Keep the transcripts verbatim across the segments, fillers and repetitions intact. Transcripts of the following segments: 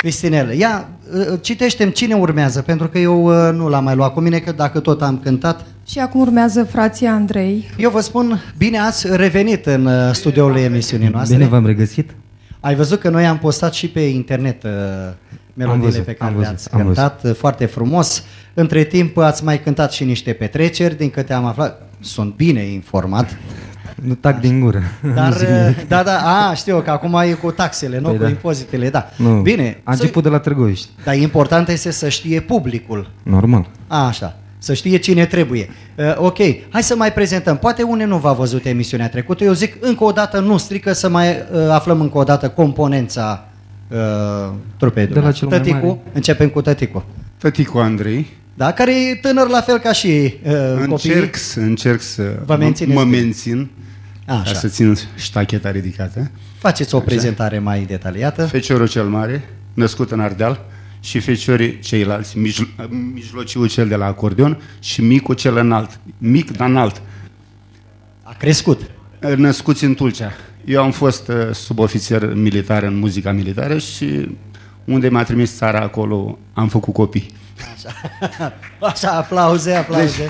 Cristinel, ia, citește-mi cine urmează, pentru că eu nu l-am mai luat cu mine, că dacă tot am cântat. Și acum urmează frații Andrei. Eu vă spun, bine ați revenit în studioul emisiunii noastre. Bine v-am regăsit. Ai văzut că noi am postat și pe internet uh, melodiile văzut, pe care văzut, le-ați cântat, văzut. Foarte frumos. Între timp ați mai cântat și niște petreceri, din câte am aflat, sunt bine informat. Nu tac din gură. Dar, da, da, a, știu că acum e cu taxele, nu? Păi cu da. impozitele, da. Nu. Bine. A început să... de la Târgoviște. Dar important este să știe publicul. Normal. A, așa. Să știe cine trebuie. Uh, ok, hai să mai prezentăm. Poate unde nu v-a văzut emisiunea trecută. Eu zic încă o dată, nu strică să mai uh, aflăm încă o dată componența uh, trupei. De la cel mai mare. Începem cu Tăticu. Tăticu Andrei. Da, care e tânăr la fel ca și uh, încerc, copiii. să, încerc să mă, mă mențin, A, ca să țin ștacheta ridicată. Faceți o așa. prezentare mai detaliată. Feciorul cel mare, născut în Ardeal, și feciorii ceilalți, mijlo mijlociul cel de la acordeon și micul cel înalt, mic, dar înalt. A crescut. Născuți în Tulcea. Eu am fost uh, subofițer militar în muzica militară și unde m-a trimis țara, acolo am făcut copii. Așa, așa aplauze, aplauze. Deci,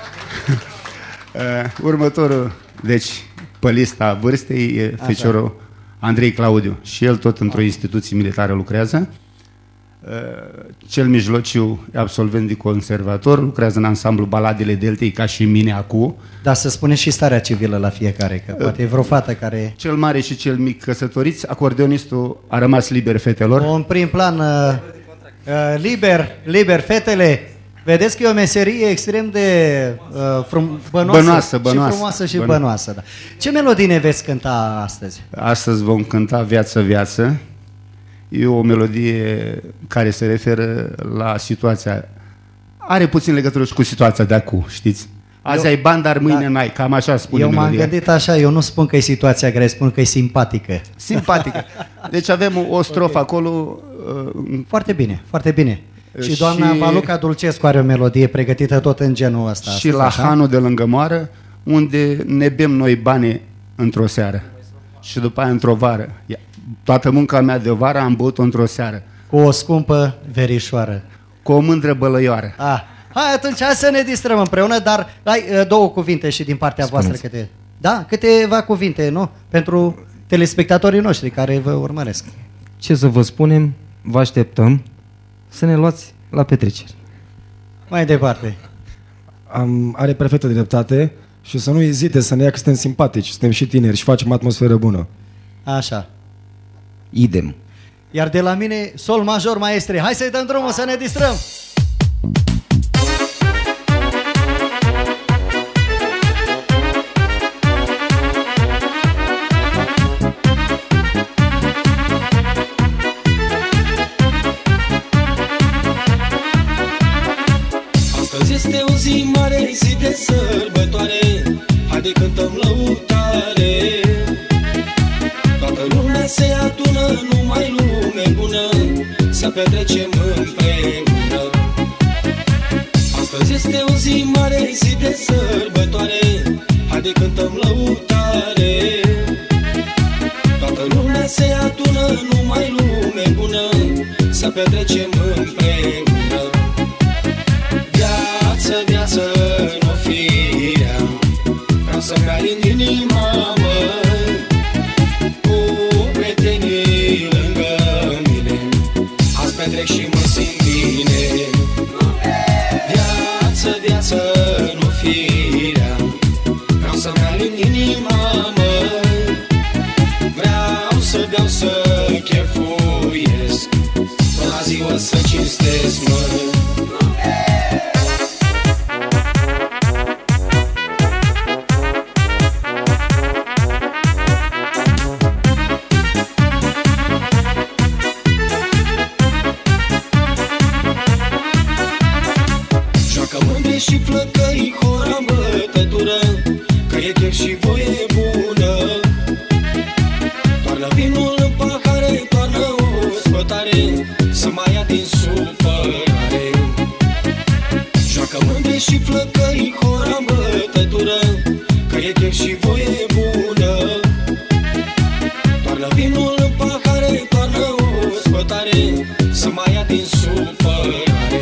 uh, următorul, deci, pe lista vârstei e feciorul Andrei Claudiu și el tot într-o instituție militară lucrează. Cel mijlociu, absolvent de conservator, lucrează în ansamblu Baladele Deltei, ca și mine acum. Dar să spuneți și starea civilă la fiecare, că poate e vreo fată care... Cel mare și cel mic căsătoriți, acordeonistul a rămas liber, fetelor. Un prim plan, uh, uh, liber, liber, fetele. Vedeți că e o meserie extrem de uh, frum, bănoasă, bănoasă, bănoasă, și frumoasă și bănoasă. bănoasă. Da. Ce melodii ne veți cânta astăzi? Astăzi vom cânta Viață, Viață. E o melodie care se referă la situația, are puțin legătură și cu situația de acum, știți? Azi eu, ai bani, dar mâine da, n-ai, cam așa spune eu melodia. Eu m-am gândit așa, eu nu spun că e situația grea, spun că e simpatică. Simpatică. Deci avem o, o strofă okay. acolo. Uh, foarte bine, foarte bine. Și, și doamna Valuca Dulcescu are o melodie pregătită tot în genul ăsta. Și la așa? Hanul de lângă moară, unde ne bem noi bani într-o seară. Și după aia într-o vară. Toată munca mea de vară am băut-o într-o seară. Cu o scumpă verișoară. Cu o mândră bălăioară. Ah. Hai atunci, hai să ne distrăm împreună, dar hai două cuvinte și din partea Spuneți. voastră. Câte, da? Câteva cuvinte, nu? Pentru telespectatorii noștri care vă urmăresc. Ce să vă spunem? Vă așteptăm să ne luați la petreceri. Mai departe. Am, are perfectă dreptate și să nu ezite să ne ia că suntem simpatici, suntem și tineri și facem atmosferă bună. Așa. Idem. Iar de la mine, sol major, maestre. Hai să-i dăm drumul să ne distrăm! Astăzi este o zi mare, zi de sărbătoare. Haide cântăm lăutare. Toată lumea se adună, numai lume bună, să petrecem împreună. Astăzi este o zi mare, zi de sărbătoare. Haide cântăm lăutare. Toată lumea se adună, numai lume bună, să petrecem împreună. Viață, viață, n-o firea, vreau să-mi alin inima, măi, cu prietenii lângă mine. Azi petrec și mă simt bine. Viață, viață, n-o firea, vreau să-mi alin inima, măi, vreau să beau, să chefuiesc, până la ziua să cinstesc, măi. Și flăcăi, hora, bătătură, că e chef și voie bună. Toarnă vinul în pahare, toarnă o spătare, să mai ia din supărare. Joacă mândre și flăcăi, hora, bătătură, că e chef și voie bună. Toarnă vinul în pahare, toarnă o spătare, să mai ia din supărare.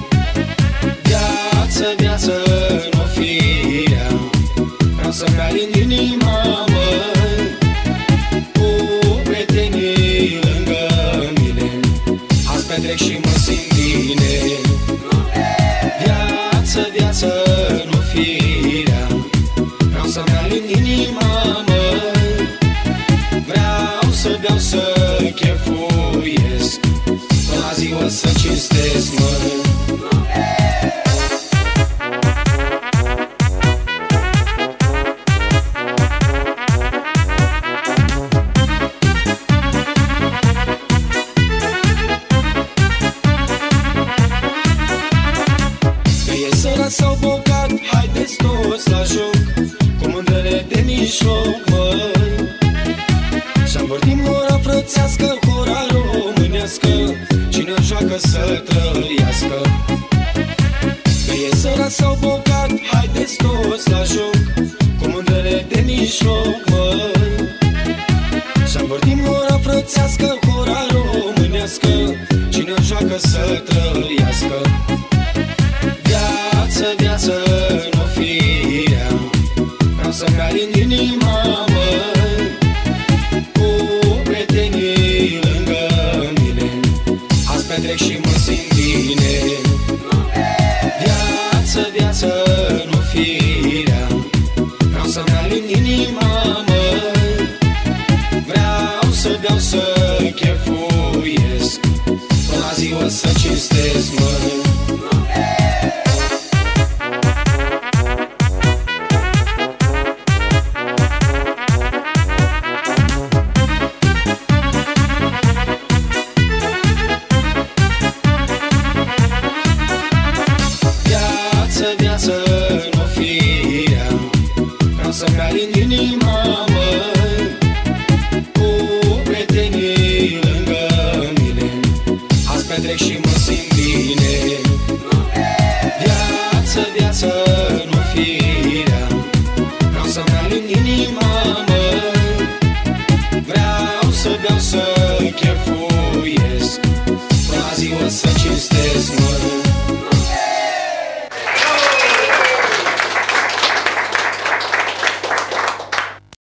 Viață, viață, n-o fi rea, vreau să-mi alin inima, măi, cu prietenii lângă mine. Azi petrec și mă simt bine. Viață, viață, n-o fi rea, vreau să-mi alin inima, măi, vreau să beau, să chefuiesc, până la ziua să cinstesc, măi. S-au bogat, haideți toți la joc, cu mândrele de mijloc, măi, să învârtim ora frățească, hora românească, cine joacă să trăiască. Că e seara, s-au bogat, haideți toți la joc, cu mândrele de mijloc, măi, să învârtim ora frățească, hora românească, cine joacă să trăiască. Viață, viață, n-o fi rea, vreau să-mi alin inima, măi, cu prietenii lângă mine. Azi petrec și mă simt bine. Viață, viață, n-o fi rea, vreau să-mi alin inima, măi, vreau să beau, să chefuiesc, până la ziua să cinstesc, măi. Viață, n-o fi rea, vreau să-mi alin inima, măi, cu prietenii lângă mine. Azi petrec și mă simt bine. Viață, viață,